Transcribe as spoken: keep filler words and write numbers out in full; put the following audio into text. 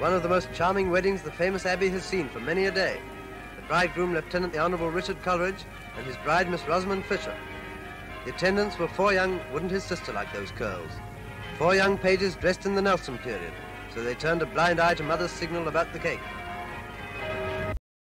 one of the most charming weddings the famous Abbey has seen for many a day. The bridegroom, Lieutenant the Honourable Richard Coleridge, and his bride, Miss Rosamund Fisher. The attendants were four young, wouldn't his sister like those curls? Four young pages dressed in the Nelson period, so they turned a blind eye to Mother's signal about the cake.